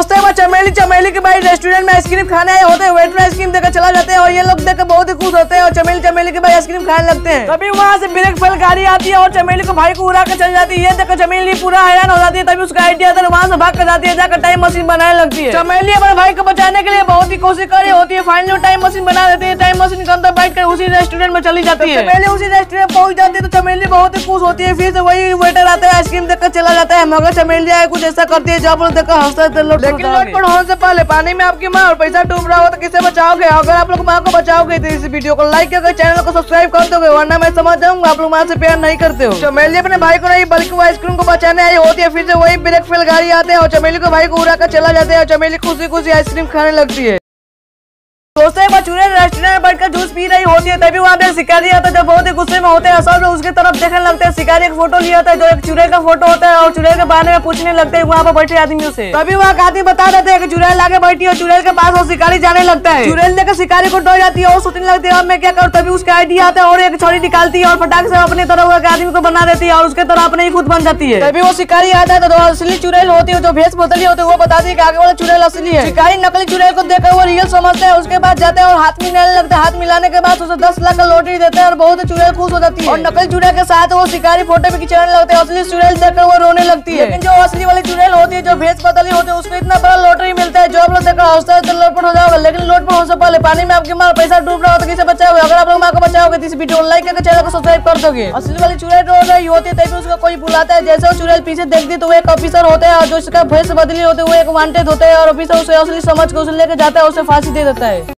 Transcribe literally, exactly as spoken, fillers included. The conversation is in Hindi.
दोस्तों वो चमेली चमेली के भाई रेस्टोरेंट में आइसक्रीम खाने आए होते हैं, वेटर आइसक्रीम देकर चला जाते हैं और ये लोग देखकर बहुत ही खुश होते हैं और चमेली चमेली के भाई आइसक्रीम खाने लगते हैं। तभी वहाँ से ब्रेक फेल गाड़ी आती है और चमेली को भाई को उड़ा कर चल जाती है। ये देखकर चमेली पूरा हैरान हो जाती है। तभी उसका आइडिया आता है, वहाँ से भाग कर जाती है, जाकर टाइम मशीन बनाने लगती है। चमेली अपने भाई को बचाने के लिए बहुत ही कोशिश कर रही होती है। फाइनली टाइम मशीन बना देती है। टाइम मशीन के अंदर बैठ कर उसी रेस्टोरेंट में चली जाती है। चमेली उसी रेस्टोरेंट पहुंच जाती है तो चमेली बहुत ही खुश होती है। फिर से वही वेटर आता है, आइसक्रीम देकर चला जाता है, मगर चमेली आए कुछ ऐसा करती है जो आप लोग देखकर हंसते हैं। लेकिन लोटपोट होने से पहले पानी में आपकी माँ और पैसा डूब रहा हो तो किसे बचाओगे? अगर आप लोग माँ को बचाओगे तो इस वीडियो को लाइक करके चैनल को सब्सक्राइब कर दोगे, वरना मैं समझ जाऊंगा आप लोग माँ से प्यार नहीं करते हो। चमेली अपने भाई को नहीं बल्कि वो आइसक्रीम को बचाने आई होती है। फिर से वही ब्रेक फेल गाड़ी आते हैं और चमेली को भाई को उड़ा कर चला जाते हैं और चमेली खुशी खुशी आइसक्रीम खाने लगती है। दोस्तों वो चूरे रेस्टोरेंट में बैठकर जूस पी रही होती है। तभी वहाँ पे शिकारी आता है जो बहुत ही गुस्से में होते हैं। सब लोग उसकी तरफ देखने लगते हैं। शिकारी एक फोटो लिया था जो एक चुड़ैल का फोटो होता है और चुड़ैल के बारे में पूछने लगते हैं वहाँ पर बैठे आदमियों से। तभी वहाँ का आदमी बता देते हैं कि चुड़ैल आगे बैठी है और चुड़ैल के पास वो शिकारी जाने लगता है। चुड़ैल देखकर शिकारी को डर जाती है और सोचने लगती है अब मैं क्या करूँ। तभी उसका आइडिया आता है और एक छड़ी निकालती है और फटाक से अपने तरफ के आदमी को बना देती है और उसके तरह अपने ही खुद बन जाती है। तभी वो शिकारी आता है तो असली चुड़ैल होती है जो भेष बदली होती है वो बताती है कि आगे वाला चुड़ैल असली है। शिकारी नकली चुड़ैल को देखकर वो रियल समझता है। उसके बाद जाता है और हाथ मिलाने लगता है। हाथ मिलाने के बाद उसे दस लाख का लॉटरी देते हैं और बहुत चुड़ैल खुश हो जाती है। और नकली चुड़ैल के साथ वो शिकारी फोटो भी खिंचाने लगते हैं। असली चुड़ैल देखकर वो रोने लगती है। लेकिन जो असली वाली चुड़ैल होती है जो भेष बदली होती है उसको इतना बड़ा लॉटरी मिलता है जो आप लोग देखकर हंसता है तो लोटपोट हो जाओगे। लेकिन लोटपोट होने से पहले पानी में आपकी माँ पैसा डूब रहा हो तो किसे बचाओगे? अगर आप लोग माँ को बचाओगे तो इस वीडियो को लाइक करके चैनल को सब्सक्राइब कर दोगे। असली वाली चुड़ैल रो रही होती है तभी उसको कोई बुलाता है। जैसे वो चुड़ैल पीछे देखती तो वो एक ऑफिसर होता है और जो उसका भेष बदली होती है वो एक वांटेड होता है और ऑफिसर उसे असली समझ के उसे लेकर जाता है, उसे फांसी दे देता है।